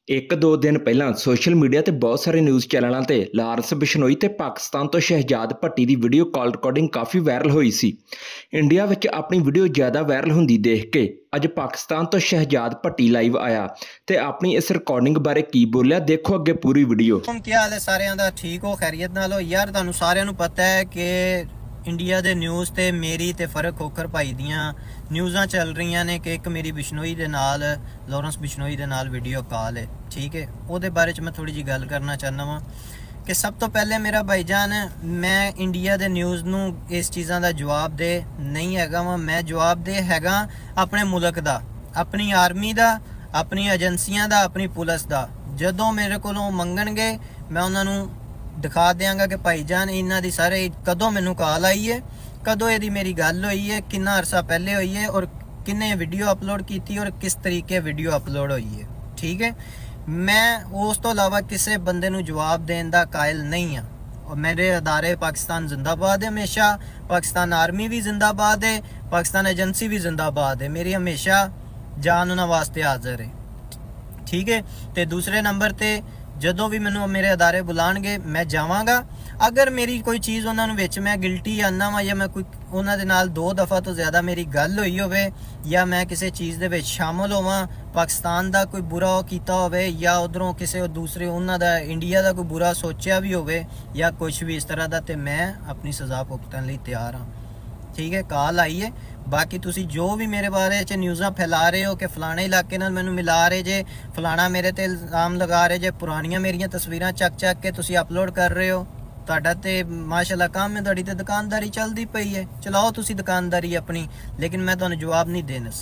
ਇੱਕ ਦੋ ਦਿਨ ਪਹਿਲਾਂ ਸੋਸ਼ਲ ਮੀਡੀਆ ਤੇ ਬਹੁਤ ਸਾਰੇ ਨਿਊਜ਼ ਚੈਨਲਾਂ ਤੇ ਲਾਰੈਂਸ ਬਿਸ਼ਨੋਈ ਤੇ ਪਾਕਿਸਤਾਨ ਤੋਂ ਸ਼ਹਿਜ਼ਾਦ ਭੱਟੀ ਦੀ ਵੀਡੀਓ ਕਾਲ ਰਿਕਾਰਡਿੰਗ ਕਾਫੀ ਵਾਇਰਲ ਹੋਈ ਸੀ। ਇੰਡੀਆ ਵਿੱਚ ਆਪਣੀ ਵੀਡੀਓ ਜ਼ਿਆਦਾ ਵਾਇਰਲ ਹੁੰਦੀ ਦੇਖ ਕੇ ਅੱਜ ਪਾਕਿਸਤਾਨ ਤੋਂ ਸ਼ਹਿਜ਼ਾਦ ਭੱਟੀ ਲਾਈਵ ਆਇਆ ਤੇ ਆਪਣੀ ਇਸ ਰਿਕਾਰਡਿੰਗ ਬਾਰੇ ਕੀ ਬੋਲਿਆ, ਦੇਖੋ ਅੱਗੇ ਪੂਰੀ ਵੀਡੀਓ। ਕੀ ਹਾਲ ਹੈ ਸਾਰਿਆਂ ਦਾ? ਠੀਕ ਹੋ? ਖੈਰੀਅਤ ਨਾਲ ਹੋ? ਯਾਰ ਤੁਹਾਨੂੰ ਸਾਰਿਆਂ ਨੂੰ ਪਤਾ ਹੈ ਕਿ ਇੰਡੀਆ ਦੇ ਨਿਊਜ਼ ਤੇ ਮੇਰੀ ਤੇ ਫਰਕ ਖੋਖਰ ਭਾਈ ਦੀਆਂ ਨਿਊਜ਼ਾਂ ਚੱਲ ਰਹੀਆਂ ਨੇ ਕਿ ਇੱਕ ਮੇਰੀ ਬਿਸ਼ਨੋਈ ਦੇ ਨਾਲ ਲਾਰੈਂਸ ਬਿਸ਼ਨੋਈ ਦੇ ਨਾਲ ਵੀਡੀਓ ਕਾਲ ਹੈ, ਠੀਕ ਹੈ। ਉਹਦੇ ਬਾਰੇ 'ਚ ਮੈਂ ਥੋੜੀ ਜੀ ਗੱਲ ਕਰਨਾ ਚਾਹੁੰਦਾ ਵਾਂ ਕਿ ਸਭ ਤੋਂ ਪਹਿਲੇ ਮੇਰਾ ਭਾਈਜਾਨ, ਮੈਂ ਇੰਡੀਆ ਦੇ ਨਿਊਜ਼ ਨੂੰ ਇਸ ਚੀਜ਼ਾਂ ਦਾ ਜਵਾਬ ਦੇ ਨਹੀਂ ਹੈਗਾ ਵਾਂ। ਮੈਂ ਜਵਾਬ ਦੇ ਹੈਗਾ ਆਪਣੇ ਮੁਲਕ ਦਾ, ਆਪਣੀ ਆਰਮੀ ਦਾ, ਆਪਣੀ ਏਜੰਸੀਆਂ ਦਾ, ਆਪਣੀ ਪੁਲਿਸ ਦਾ। ਜਦੋਂ ਮੇਰੇ ਕੋਲੋਂ ਮੰਗਣਗੇ ਮੈਂ ਉਹਨਾਂ ਨੂੰ ਦਿਖਾ ਦਿਆਂਗਾ ਕਿ ਭਾਈਜਾਨ ਇਹਨਾਂ ਦੀ ਸਾਰੇ ਕਦੋਂ ਮੈਨੂੰ ਕਾਲ ਆਈ ਹੈ, ਕਦੋਂ ਇਹਦੀ ਮੇਰੀ ਗੱਲ ਹੋਈ ਹੈ, ਕਿੰਨਾ ਅਰਸਾ ਪਹਿਲੇ ਹੋਈ ਹੈ ਔਰ ਕਿੰਨੇ ਵੀਡੀਓ ਅਪਲੋਡ ਕੀਤੀ ਔਰ ਕਿਸ ਤਰੀਕੇ ਵੀਡੀਓ ਅਪਲੋਡ ਹੋਈ ਹੈ, ਠੀਕ ਹੈ। ਮੈਂ ਉਸ ਤੋਂ ਇਲਾਵਾ ਕਿਸੇ ਬੰਦੇ ਨੂੰ ਜਵਾਬ ਦੇਣ ਦਾ ਕਾਇਲ ਨਹੀਂ ਹਾਂ। ਔਰ ਮੇਰੇ ਅਦਾਰੇ ਪਾਕਿਸਤਾਨ ਜ਼ਿੰਦਾਬਾਦ ਹੈ, ਹਮੇਸ਼ਾ ਪਾਕਿਸਤਾਨ ਆਰਮੀ ਵੀ ਜ਼ਿੰਦਾਬਾਦ ਹੈ, ਪਾਕਿਸਤਾਨ ਏਜੰਸੀ ਵੀ ਜ਼ਿੰਦਾਬਾਦ ਹੈ। ਮੇਰੀ ਹਮੇਸ਼ਾ ਜਾਨ ਉਹਨਾਂ ਵਾਸਤੇ ਹਾਜ਼ਰ ਹੈ, ਠੀਕ ਹੈ। ਤੇ ਦੂਸਰੇ ਨੰਬਰ ਤੇ ਜਦੋਂ ਵੀ ਮੈਨੂੰ ਮੇਰੇ ਅਦਾਰੇ ਬੁਲਾਣਗੇ ਮੈਂ ਜਾਵਾਂਗਾ। ਅਗਰ ਮੇਰੀ ਕੋਈ ਚੀਜ਼ ਉਹਨਾਂ ਨੂੰ ਵਿੱਚ ਮੈਂ ਗਿਲਟੀ ਆਨਾ ਵਾਂ ਜਾਂ ਮੈਂ ਕੋਈ ਉਹਨਾਂ ਦੇ ਨਾਲ 2 ਦਫਾ ਤੋਂ ਜ਼ਿਆਦਾ ਮੇਰੀ ਗੱਲ ਹੋਈ ਹੋਵੇ ਜਾਂ ਮੈਂ ਕਿਸੇ ਚੀਜ਼ ਦੇ ਵਿੱਚ ਸ਼ਾਮਲ ਹੋਵਾਂ, ਪਾਕਿਸਤਾਨ ਦਾ ਕੋਈ ਬੁਰਾ ਕੀਤਾ ਹੋਵੇ ਜਾਂ ਉਧਰੋਂ ਕਿਸੇ ਦੂਸਰੇ ਉਹਨਾਂ ਦਾ ਇੰਡੀਆ ਦਾ ਕੋਈ ਬੁਰਾ ਸੋਚਿਆ ਵੀ ਹੋਵੇ ਜਾਂ ਕੁਝ ਵੀ ਇਸ ਤਰ੍ਹਾਂ ਦਾ, ਤੇ ਮੈਂ ਆਪਣੀ ਸਜ਼ਾ ਭੁਗਤਣ ਲਈ ਤਿਆਰ ਹਾਂ, ਠੀਕ ਹੈ। ਕਾਲ ਆਈ ਹੈ। ਬਾਕੀ ਤੁਸੀਂ ਜੋ ਵੀ ਮੇਰੇ ਬਾਰੇ 'ਚ ਨਿਊਜ਼ਾਂ ਫੈਲਾ ਰਹੇ ਹੋ ਕਿ ਫਲਾਣੇ ਇਲਾਕੇ ਨਾਲ ਮੈਨੂੰ ਮਿਲਾ ਰਹੇ ਜੇ, ਫਲਾਣਾ ਮੇਰੇ ਤੇ ਇਲਜ਼ਾਮ ਲਗਾ ਰਹੇ ਜੇ, ਪੁਰਾਣੀਆਂ ਮੇਰੀਆਂ ਤਸਵੀਰਾਂ ਚੱਕ ਕੇ ਤੁਸੀਂ ਅਪਲੋਡ ਕਰ ਰਹੇ ਹੋ, ਤੁਹਾਡਾ ਤੇ ਮਾਸ਼ਾਅੱਲਾ ਕੰਮ ਹੈ, ਤੁਹਾਡੀ ਤੇ ਦੁਕਾਨਦਾਰੀ ਚੱਲਦੀ ਪਈ ਹੈ, ਚਲਾਓ ਤੁਸੀਂ ਦੁਕਾਨਦਾਰੀ ਆਪਣੀ, ਲੇਕਿਨ ਮੈਂ ਤੁਹਾਨੂੰ ਜਵਾਬ ਨਹੀਂ ਦੇਣਾ।